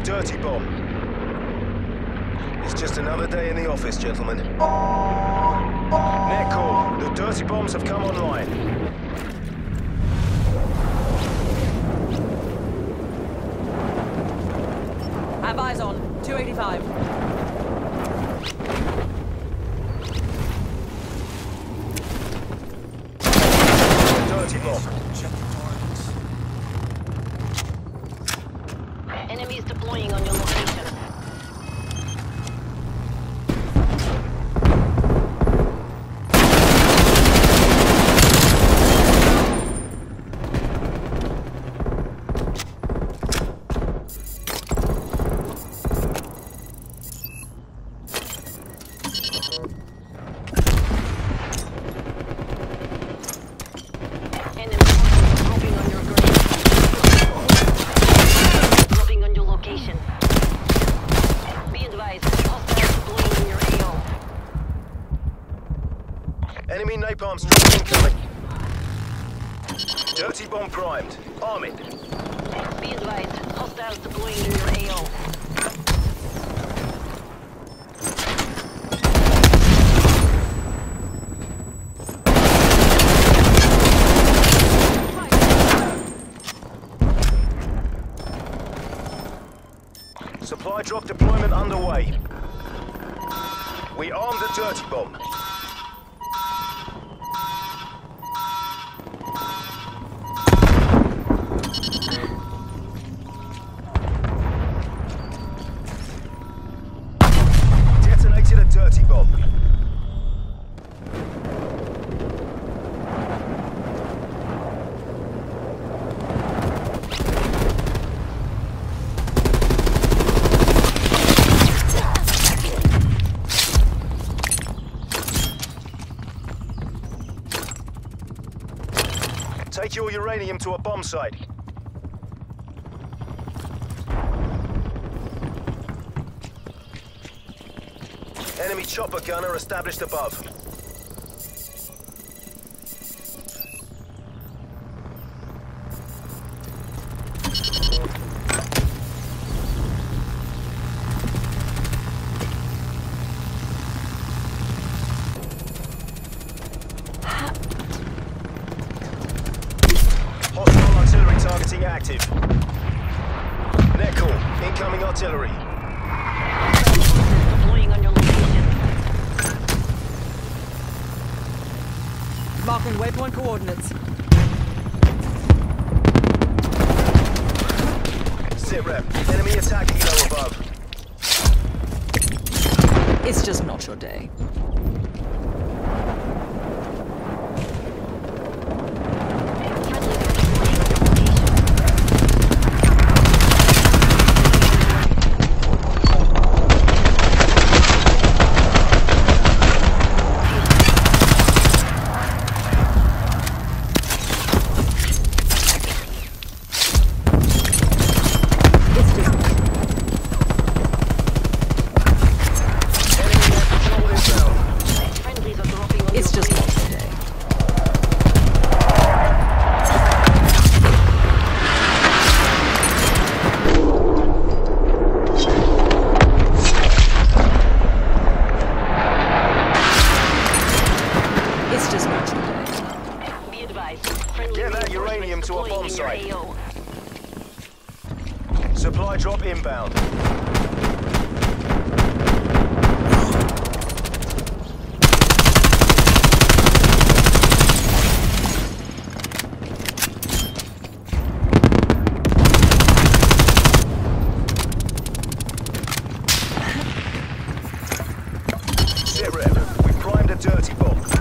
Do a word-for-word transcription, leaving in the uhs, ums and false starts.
dirty bomb. It's just another day in the office, gentlemen. Net call. The dirty bombs have come online. Have eyes on. two eighty-five. Dirty bomb. Enemies deploying on your location. Enemy napalm strike incoming. Dirty bomb primed. Arm it. Be advised, hostiles deploying in your A O. Supply drop deployment underway. We armed the dirty bomb. Detonated a dirty bomb. Take your uranium to a bomb site. Enemy chopper gunner established above. Hostile artillery targeting active. Net call. Incoming artillery. Deploying on your location. Marking waypoint coordinates. Sit rep. Enemy attack kilo above. It's just not your day. It's just not your day. It's just not your day. Be advised, friendly Get that uranium to a deploying bomb in your site. A O. Supply drop inbound. Sit rep. We primed a dirty bomb.